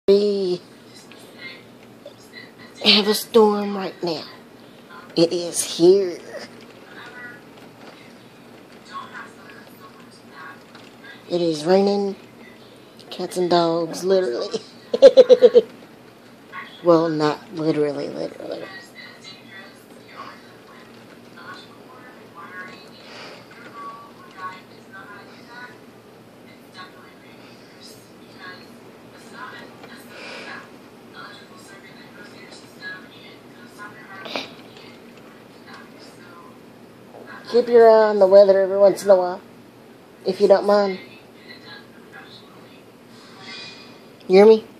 We have a storm right now. It is here. It is raining cats and dogs, literally. Well, not literally. Keep your eye on the weather every once in a while, if you don't mind. You hear me?